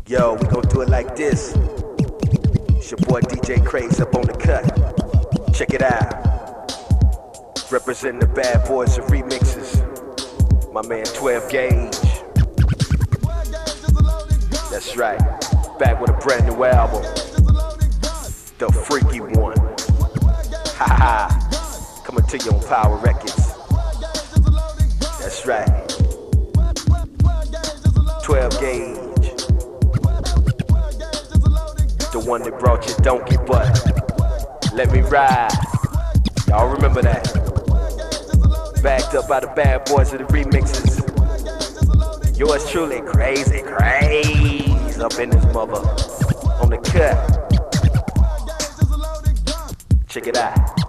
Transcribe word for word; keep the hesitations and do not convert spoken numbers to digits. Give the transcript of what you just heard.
Yo, we gon' do it like this. It's your boy D J Craze up on the cut. Check it out. Representing the bad boys of remixes. My man twelve gauge. That's right. Back with a brand new album. The Freaky One. Ha ha. Coming to you on Power Records. That's right. twelve gauge. The one that brought you donkey butt. Let me ride. Y'all remember that. Backed up by the bad boys of the remixes. Yours truly, crazy, crazy up in this mother. On the cut. Check it out.